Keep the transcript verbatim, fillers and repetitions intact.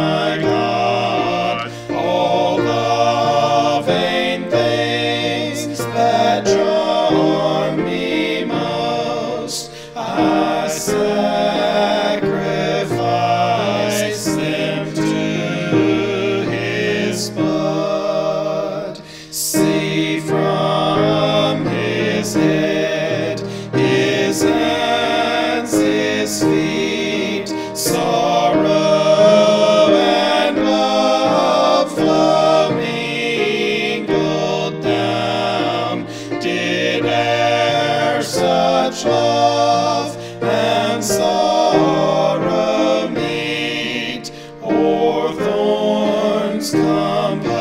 my God, all the vain things that charm me most, I sacrifice them to His blood. See from His head, His hands, His feet, sorrow and love flow mingled down. Did e'er such love and sorrow meet, o'er thorns compelled